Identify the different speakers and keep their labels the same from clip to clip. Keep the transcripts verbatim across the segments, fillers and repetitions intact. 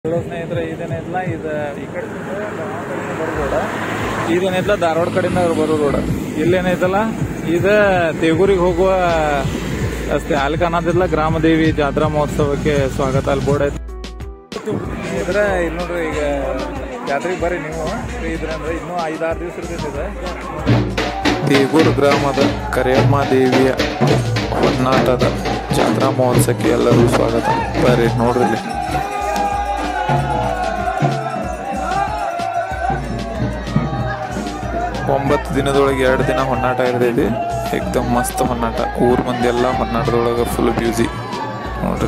Speaker 1: ಸ್ನೇಹಿತರೆ ಇದೇನೈತಲ್ಲ ಇದು ಈ ಕಡೆ ಬರೋ ರೋಡ ಇದೇನೈತಲ್ಲ ಧಾರವಾಡ ಕಡೆಯಿಂದ ಬರೋ ರೋಡ ಇಲ್ಲೇನೈತಲ್ಲ ಇದು ತೇಗೂರಿಗೆ ಹೋಗುವ ರಸ್ತೆ ಅಲ್ಲಿ ಕಾಣೋದಿಲ್ಲ ಗ್ರಾಮದೇವಿ ಜಾತ್ರಾ ಮಹೋತ್ಸವಕ್ಕೆ ಸ್ವಾಗತ ಅಲ್ಲಿ ಬೋರ್ಡ್ ಐತೆ ಇದ್ರೆ ಇಲ್ಲಿ ನೋಡ್ರಿ ಈಗ ಜಾತ್ರೆಗೆ ಬರ್ರಿ ನೀವು ಇದ್ರಂದ್ರೆ ಇನ್ನೂ ಐದಾರು ದಿವಸ ಇರ್ತೈತಿದೆ.
Speaker 2: ತೇಗೂರು ಗ್ರಾಮದ ಕರಿಯಮ್ಮ ದೇವಿಯ ಹೊನ್ನಾಟದ ಜಾತ್ರಾ ಮಹೋತ್ಸವಕ್ಕೆ ಎಲ್ಲರೂ ಸ್ವಾಗತ. ಬರ್ರಿ ನೋಡ್ರಿ ಇಲ್ಲಿ ಒಂಬತ್ತು ದಿನದೊಳಗೆ ಎರಡು ದಿನ ಹೊನ್ನಾಟ ಇರ್ತೈತಿ. ಏಕ್ದಮ್ ಮಸ್ತ್ ಹೊನ್ನಾಟ, ಊರ್ ಮಂದಿ ಎಲ್ಲ ಹೊನ್ನಾಟದೊಳಗೆ ಫುಲ್ ಬ್ಯೂಸಿ ನೋಡ್ರಿ.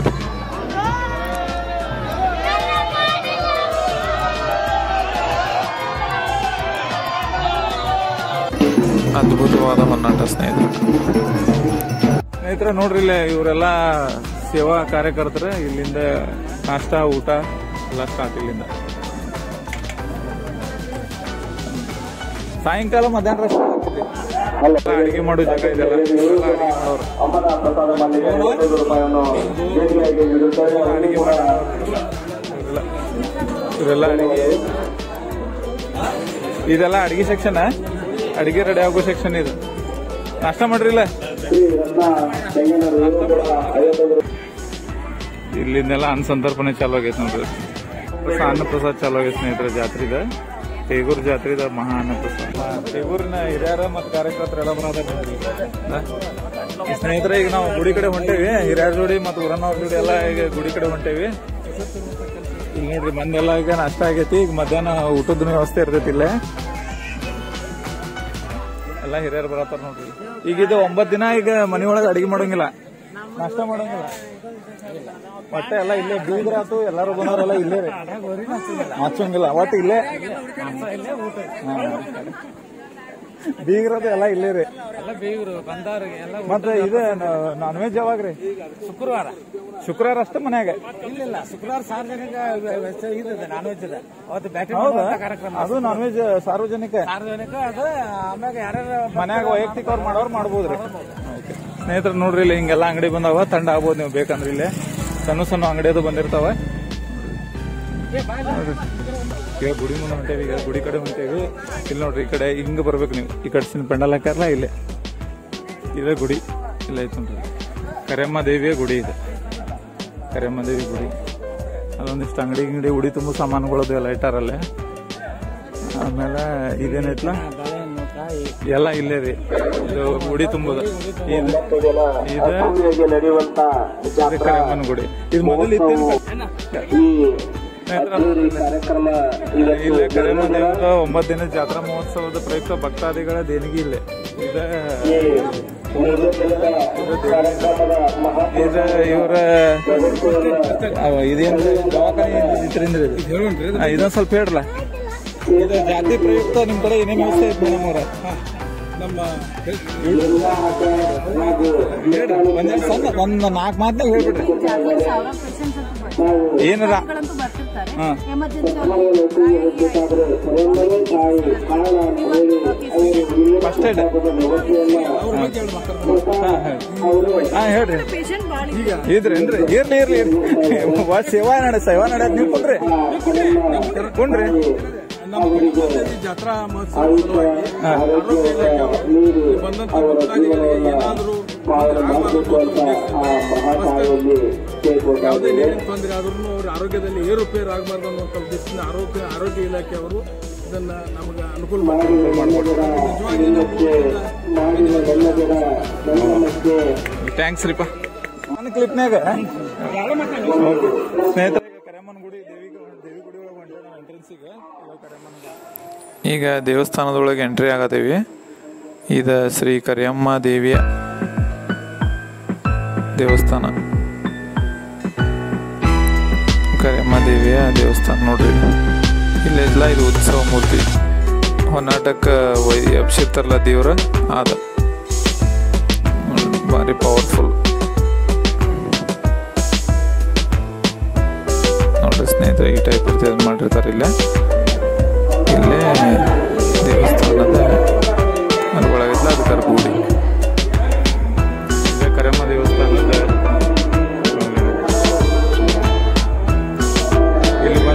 Speaker 2: ಅದ್ಭುತವಾದ ಹೊನ್ನಾಟ ಸ್ನೇಹಿತರೆ.
Speaker 1: ಸ್ನೇಹಿತರೆ ನೋಡ್ರಿ ಇಲ್ಲೇ ಇವರೆಲ್ಲ ಸೇವಾ ಕಾರ್ಯಕರ್ತರು ಇಲ್ಲಿಂದ ನಾಷ್ಟ ಊಟ ಎಲ್ಲ ಸ್ಟಾರ್ಟ್ ಇಲ್ಲಿಂದ. ಸಾಯಂಕಾಲ ಮಧ್ಯಾಹ್ನ ಅಡಿಗೆ ಮಾಡೋ ಜಾಗ ಇದೆಲ್ಲ ಇವರೆಲ್ಲ ಅಡಿಗೆ ಮಾಡೋರು ಇವರೆಲ್ಲ ಅಡಿಗೆ ಇದೆಲ್ಲ ಅಡಿಗೆ ಸೆಕ್ಷನ್, ಅಡಿಗೆ ರೆಡಿ ಆಗೋ ಸೆಕ್ಷನ್ ಇದು. ನಾಷ್ಟ ಮಾಡ್ರಿಲ್ಲ ಇಲ್ಲಿಂದೆಲ್ಲ ಅನ್ನ ಸಂತರ್ಪಣೆ ಚಾಲು ಆಗೈತೆ ನೋಡ್ರಿ. ಅನ್ನ ಪ್ರಸಾದ ಚಾಲು ಆಗೈತೆ ಸ್ನೇಹಿತರೆ. ಜಾತ್ರೆದ ತೇಗೂರು ಜಾತ್ರೆದ ಮಹಾ ಅನ್ನ ಪ್ರಸಾದ. ತೇಗೂರಿನ ಹಿರಿಯರ ಮತ್ತು ಕಾರ್ಯಕರ್ತರೆಲ್ಲ ಬರೋದ ಸ್ನೇಹಿತರೆ. ಈಗ ನಾವು ಗುಡಿ ಕಡೆ ಹೊಂಟೇವಿ, ಹಿರಿಯರ ಜೋಡಿ ಮತ್ತು ಊರನ್ನವ್ರ ಜೋಡಿ ಎಲ್ಲ ಈಗ ಗುಡಿ ಕಡೆ ಹೊಂಟೇವಿ. ಈಗ ನೋಡ್ರಿ ಮಂದೆಲ್ಲ ಈಗ ನಾಷ್ಟ ಆಗೈತಿ. ಈಗ ಮಧ್ಯಾಹ್ನ ಊಟದ ವ್ಯವಸ್ಥೆ ಇರ್ತೈತಿ ಇಲ್ಲೇ. ಎಲ್ಲ ಹಿರಿಯರು ಬರತ್ತಾರ ನೋಡ್ರಿ. ಈಗ ಇದು ಒಂಬತ್ತು ದಿನ ಈಗ ಮನೆಯೊಳಗೆ ಅಡಿಗೆ ಮಾಡೋಂಗಿಲ್ಲ, ನಾಷ್ಟ ಮಾಡೋಂಗಿಲ್ಲ, ಒಟ್ಟೆ ಎಲ್ಲ ಇಲ್ಲೇ ಬೀಗ್ರಾತು ಎಲ್ಲಾರು ಬಂದವರೆಲ್ಲ ಇಲ್ಲೇ ರೀ, ಹಚ್ಚೋಂಗಿಲ್ಲ ಒಟ್ಟು ಇಲ್ಲೇ. ಬೀಗ್ರದು ಎಲ್ಲ ಇಲ್ಲೇ ರೀ. ಮತ್ತೆ ಇದು ನಾನ್ ವೆಜ್ ಯಾವಾಗ ರೀ?
Speaker 3: ಶುಕ್ರವಾರ
Speaker 1: ಶುಕ್ರವಾರ ಅಷ್ಟೇ ಮನ್ಯಾಗ?
Speaker 3: ಇಲ್ಲ, ಶುಕ್ರವಾರ ಸಾರ್ವಜನಿಕ ಇದೆ, ನಾನ್ ವೆಜ್ ಇದೆ ಅವತ್ತು. ಬ್ಯಾಟಿ ಕಾರ್ಯಕ್ರಮ
Speaker 1: ಅದು ನಾನ್ ವೆಜ್ ಸಾರ್ವಜನಿಕ
Speaker 3: ಸಾರ್ವಜನಿಕ ಅದು. ಆಮ್ಯಾಗ ಯಾರ್ಯಾರ
Speaker 1: ಮನ್ಯಾಗ ವೈಯಕ್ತಿಕ ಅವ್ರು ಮಾಡೋರು ಮಾಡ್ಬೋದ್ರಿ. ಸ್ನೇಹಿತರು ನೋಡ್ರಿ ಇಲ್ಲಿ ಹಿಂಗೆಲ್ಲ ಅಂಗಡಿ ಬಂದಾವ, ತಂಡ ಆಗ್ಬೋದು ನೀವು ಬೇಕಂದ್ರೆ. ಇಲ್ಲೇ ಸಣ್ಣ ಸಣ್ಣ ಅಂಗಡಿ ಅದು ಬಂದಿರ್ತಾವ. ಈಗ ಗುಡಿ ಮುಂದೆ ಹೊಂಟೇವಿ, ಈಗ ಗುಡಿ ಕಡೆ ಹೊಂಟೇವಿ. ಇಲ್ಲಿ ನೋಡ್ರಿ ಈ ಕಡೆ ಹಿಂಗ ಬರ್ಬೇಕು ನೀವು. ಈ ಕಡೆ ಸಿನ್ ಪೆಂಡಲ್ ಹಾಕ್ಯಾರಲ್ಲ ಇಲ್ಲೇ, ಇಲ್ಲೇ ಗುಡಿ ಇಲ್ಲ ಐತೆ ನೋಡ್ರಿ. ಕರಿಯಮ್ಮ ದೇವಿಯ ಗುಡಿ ಇದೆ, ಕರಿಯಮ್ಮ ದೇವಿ ಗುಡಿ. ಅದೊಂದಿಷ್ಟು ಅಂಗಡಿ ಗಿಂಗಡಿ ಉಡಿ ತುಂಬ ಸಾಮಾನುಗಳದು ಎಲ್ಲ ಇಟ್ಟಾರಲ್ಲೇ. ಆಮೇಲೆ ಇದೇನೈತ್ಲ ಎಲ್ಲ ಇಲ್ಲೇ ರೀ. ಇದು ಗುಡಿ ತುಂಬದ ಇದು ಕರಿಯಮ್ಮನ ಗುಡಿ. ಇದು ಮೊದಲು ಇಲ್ಲೇ ಕರಿಯಮ್ಮ ದೇವರ ಒಂಬತ್ತು ದಿನ ಜಾತ್ರಾ ಮಹೋತ್ಸವದ ಪ್ರಯುಕ್ತ ಭಕ್ತಾದಿಗಳ ದೇಣಿಗೆ ಇಲ್ಲೇ ಇದೆ. ಇದು ಇವರ ಇದೇನು ದವಾಖಾನೆ ಇದೊಂದು ಸ್ವಲ್ಪ ಹೇಳ್ರಲ್ಲ. ಇದು ಜಾತಿ ಪ್ರಯುಕ್ತ ನಿಮ್ ಕಡೆ ಏನೇನು ವ್ಯವಸ್ಥೆ ಐತೆ ಮೇಡಮ್ ಅವ್ರ? ನಮ್ಮ ಒಂದ್ ಸಣ್ಣ ಒಂದ್ ನಾಲ್ಕು ಮಾತನಾಗ ಹೇಳ್ಬಿಡ್ರಿ. ಏನಾರ ಫಸ್ಟ್ ಏಡ್ ಹಾ ಹೇಳ್ರಿ. ಇದ್ರೇನ್ರಿ? ಇರ್ಲಿ ಇರ್ಲಿ ಇರ್ಲಿ ಸೇವಾ ನಡ ಸೇವಾ ನಡ ನೀವು ಕೊಡ್ರಿ ಕೊಂಡ್ರಿ.
Speaker 4: ಜಾತ್ರಾ ಮಹೋತ್ಸವ ಬಂದಂತ ಭಕ್ತಾದಿಗಳಿಗೆ ಏನಾದರೂ ಯಾವುದೇ ನೀರಿನ ತೊಂದರೆ ಆದ್ರೂ ಅವ್ರ ಆರೋಗ್ಯದಲ್ಲಿ ಏರುಪೇರು ಆಗಬಾರ್ದು ಅನ್ನೋ ಉದ್ದೇಶದಿಂದ ಆರೋಗ್ಯ ಆರೋಗ್ಯ ಇಲಾಖೆ ಅವರು ಇದನ್ನ ನಮಗೆ ಅನುಕೂಲ ಮಾಡ್ತಾರೆ.
Speaker 1: ಥ್ಯಾಂಕ್ಸ್ ರೀಪ. ನನ್ನ ಕ್ಲಿಪ್ನಾಗ ಸ್ನೇಹಿತರೆ ಕರಿಯಮ್ಮನ ಗುಡಿ ದೇವಿ ದೇವಿ ಗುಡಿ ಒಳಗೆ ಹೊಂಟೇವಿ ನಾವು ಎಂಟ್ರೆನ್ಸಿಗೆ.
Speaker 2: ಈಗ ದೇವಸ್ಥಾನದೊಳಗೆ ಎಂಟ್ರಿ ಆಗತ್ತೀವಿ. ಇದು ಶ್ರೀ ಕರಿಯಮ್ಮ ದೇವಿಯ ದೇವಸ್ಥಾನ, ಕರಿಯಮ್ಮ ದೇವಿಯ ದೇವಸ್ಥಾನ ನೋಡ್ರಿ. ಇಲ್ಲೆಲ್ಲ ಇದು ಉತ್ಸವ ಮೂರ್ತಿ ಹೊನ್ನಾಟಕ್ಕೆ ವೈ ಎಬ್ಸಿರ್ತಾರಲ್ಲ ದೇವ್ರ ಆದ ಭಾರಿ ಪವರ್ಫುಲ್ ನೋಡ್ರಿ ಸ್ನೇಹಿತರೆ. ಈ ಟೈಪ್ ಇರ್ತದೆ ಮಾಡಿರ್ತಾರೆ ಇಲ್ಲೇ. ಇಲ್ಲೇ ದೇವಸ್ಥಾನದ ಅದ್ರೊಳಗಿಲ್ಲ ಅದಕ್ಕೆ ಗೂಡಿ
Speaker 1: ಕರಿಯಮ್ಮ ದೇವಸ್ಥಾನದ ಇಲ್ಲಿ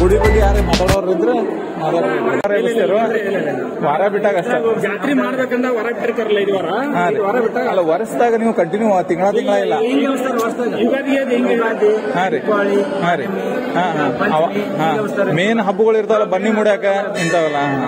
Speaker 1: ಗುಡಿ ಬಗ್ಗೆ ಯಾರೇ ಮಾತಾಡೋರು ಇದ್ರೆ ವಾರ ಬಿಟ್ಟಾಗ ಅಷ್ಟೇ
Speaker 4: ಜಾತ್ರೆ ಮಾಡ್ಬೇಕಂದ ಹೊರ ಬಿಟ್ಟಿರ್ತಾರಲ್ಲ ಇದು ವಾರ
Speaker 1: ಹಾ ರೀ
Speaker 4: ಹೊರ ಬಿಟ್ಟಾಗ
Speaker 1: ಅಲ್ಲ ವರ್ಷದಾಗ ನೀವು ಕಂಟಿನ್ಯೂ ತಿಂಗಳ ತಿಂಗಳ ಇಲ್ಲ ಹಾ ರೀ ಹಾ ರೀ ಹಾ ಹಾ ಹಾ ಮೇನ್ ಹಬ್ಬಗಳು ಇರ್ತಾವಲ್ಲ ಬನ್ನಿ ಮುಡ್ಯಾಕ ಇಂಥವಲ್ಲ ಹಾ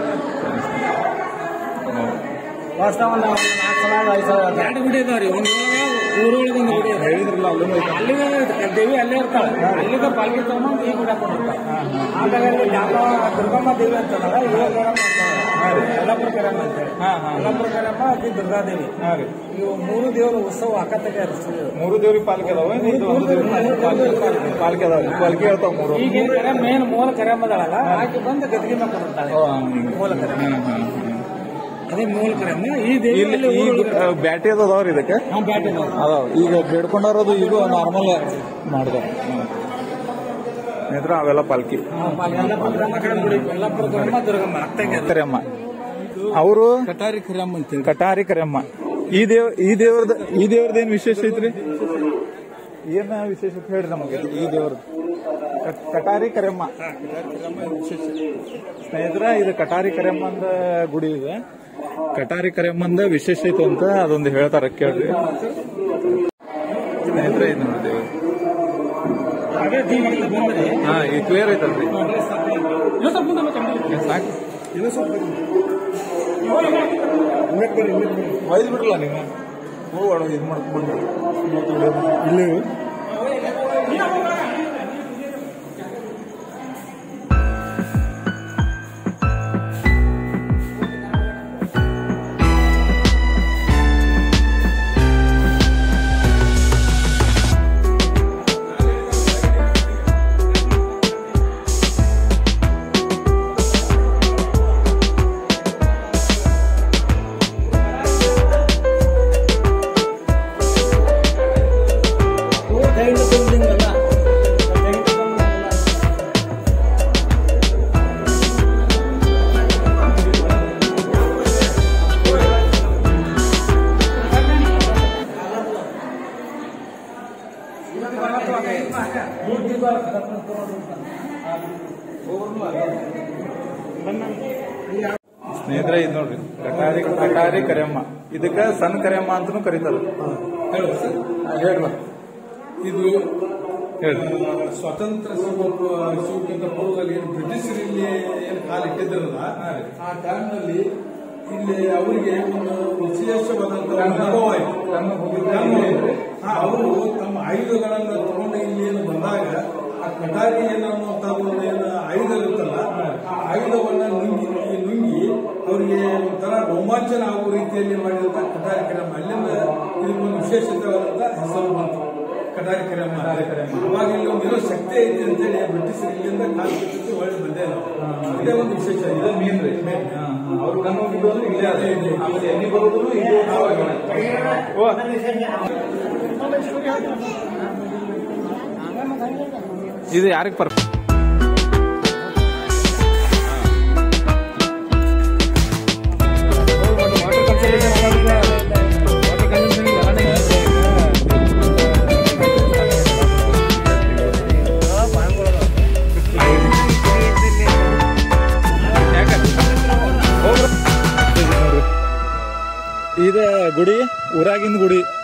Speaker 3: ಎರಡು ಗುಡಿ ಇದಾವ್ರಿ ಒಂದು ಊರೊಳಗೆ ಒಂದು ಗುಡಿ
Speaker 1: ಹೇಳಿದ್ರಲ್ಲ ಅಲ್ಲೂ
Speaker 3: ಅಲ್ಲಿಗೆ ದೇವಿ ಅಲ್ಲೇ ಇರ್ತಾಳೆ ಅಲ್ಲಿಗೆ ಪಾಲ್ಗೆ ತಗೊಂಡು ಈ ಗುಡಿ ಹಾಕೊಂಡಿರ್ತಾರೆ ಹಾಗಾಗಿ ಯಾವ ದುರ್ಗಮ್ಮ ದೇವಿ ಅಂತಂದ್ರೆ ಇವಾಗ ಯಲ್ಲಾಪುರ ಕರಮ್ಮ ಅಂತೇಳಿ ಯಲ್ಲಾಪುರ ಕರಮ್ಮ ಅತಿ ದುರ್ಗಾದೇವಿ ಇವು ಮೂರು ದೇವರ ಉತ್ಸವ ಅಕ್ಕತ್ತಗೆ
Speaker 1: ಮೂರು ದೇವ್ರಿಗೆ ಪಾಲ್ಕೆ ಅದಾವ ಪಾಲ್ಕೆ ಅದಾವ ಪಾಲ್ಕೆ ಹೇಳ್ತಾವ ಮೂರು
Speaker 3: ಈಗ ಮೇನ್ ಮೂಲ ಕರಮ್ಮದಲ್ಲ ಆಕೆ ಬಂದು ಗದಗಿ ಮಾಡ್ಕೊಂಡಿರ್ತಾಳೆ ಮೂಲ ಕರಮ್ಮ ಅದೇ ಮೂಲ ಕರಮ್ಮ ಈ ದೇವಿ
Speaker 1: ಈಗ ಬ್ಯಾಟಿ ಅದಾವ್ರಿ ಇದಕ್ಕೆ
Speaker 3: ಬ್ಯಾಟಿ
Speaker 1: ಅದಾವ ಈಗ ಬೇಡ್ಕೊಂಡಾರದು ಈಗ ನಾರ್ಮಲ್ ಮಾಡಿದ ನೇತ್ರ ಅವೆಲ್ಲ ಪಾಲ್ಕಿ
Speaker 3: ಯಲ್ಲಾಪುರ ಕರಮ್ಮ ದುರ್ಗಮ್ಮ ಅತ್ತಗೆ
Speaker 1: ಕರೆಯಮ್ಮ ಅವರು
Speaker 3: ಕಟಾರಿ ಕರಮ್ಮ ಅಂತೇಳಿ
Speaker 1: ಕಟಾರಿ ಕರೆಯಮ್ಮ ಈ ದೇವ್ ಈ ದೇವ್ರದ ಈ ದೇವ್ರದ ಏನ್ ವಿಶೇಷ ಐತ್ರಿ ಏನ ವಿಶೇಷತೆ ಹೇಳ್ರಿ ನಮಗೆ ಈ ದೇವ್ರದ್ದು ಕಟಾರಿ ಕರೆಯಮ್ಮ ಸ್ನೇಹಿತರ ಇದು ಕಟಾರಿ ಕರೆಯಮ್ಮಂದ ಗುಡಿ ಇದೆ ಕಟಾರಿ ಕರೆಯಮ್ಮಂದ ವಿಶೇಷ ಐತೆ ಅಂತ ಅದೊಂದು ಹೇಳ್ತಾರ ಕೇಳ್ರಿ ಸ್ನೇಹಿತರೆ ಇದು ನೋಡಿ ಹಾ ಈಗ ಕ್ಲಿಯರ್ ಐತಲ್ರಿ ಸಾಕು ಒಯ್ದು ಬಿಡ್ರಲ್ಲ ನೀವು ಹೋಗೋಣ ಇದು ಮಾಡ್ಕೊಂಡು ಇಲ್ಲಿ ಸ್ನೇಹಿತರೆ ಇದು ನೋಡ್ರಿ ಕಟಾರಿ ಕಟಾರಿ ಕರೆಯಮ್ಮ ಇದಕ್ಕ ಸಣ್ಣ ಕರೆಯಮ್ಮ ಅಂತಾನು ಕರೀತಾರ ಹೇಳ
Speaker 4: ಇದು
Speaker 1: ಹೇಳಿ
Speaker 4: ಸ್ವತಂತ್ರ ಸಿಗೋಕ್ಕಿಂತ ಪೂರ್ವದಲ್ಲಿ ಏನು ಬ್ರಿಟಿಷರು ಇಲ್ಲಿ ಏನು ಕಾಲಿಟ್ಟಿದ್ರಲ್ಲ ಆ ಟೈಮ್ನಲ್ಲಿ ಇಲ್ಲಿ ಅವರಿಗೆ ಒಂದು ವಿಶೇಷವಾದಂತಹ ಅನುಭವ ಆಯಿತು. ಅವರು ತಮ್ಮ ಆಯುಧಗಳನ್ನ ತಗೊಂಡು ಇಲ್ಲಿ ಏನು ಬಂದಾಗ ಆ ಕಟಾರಿ ಏನನ್ನುವಂತ ಒಂದು ಏನು ಆಯುಧ ಇರುತ್ತಲ್ಲ ಆ ಆಯುಧವನ್ನ ನುಂಗಿ ನುಂಗಿ ಅವರಿಗೆ ಒಂಥರ ರೋಮಾಂಚನ ಆಗುವ ರೀತಿಯಲ್ಲಿ ಮಾಡಿದಂತ ಕಟಾರಿ ಕರೆಯಮ್ಮ ಅಲ್ಲಿಂದ ಇದಕ್ಕೊಂದು ವಿಶೇಷತೆವಾದಂತ ಹೆಸರು ಬಂತು ಕಟಾರಿ ಕರೆಯಮ್ಮ. ಅವಾಗ ಇಲ್ಲಿ ಒಂದು ಏನೋ ಶಕ್ತಿ ಐತಿ ಅಂತೇಳಿ ಬ್ರಿಟಿಷರು ಇಲ್ಲಿಂದ ಕಾಲು ಬಿಟ್ಟು ಒಳ್ಳೆ ಬಂದೇ ನಾವು ಇದೇ ಒಂದು ವಿಶೇಷ ಇದೆ ಮೇನ್ ರೀ ಅವ್ರು ಕಣ್ಣು ಹೋಗಿದ್ದು ಅಂದ್ರೆ ಇಲ್ಲೇ ಅದೇ ಇದೆ ಎಣ್ಣೆ ಬರೋದು
Speaker 1: ಇದು ಯಾರಿಗೆ ಪರ್ ಇದ ಗುಡಿ ಊರಾಗಿಂದ ಗುಡಿ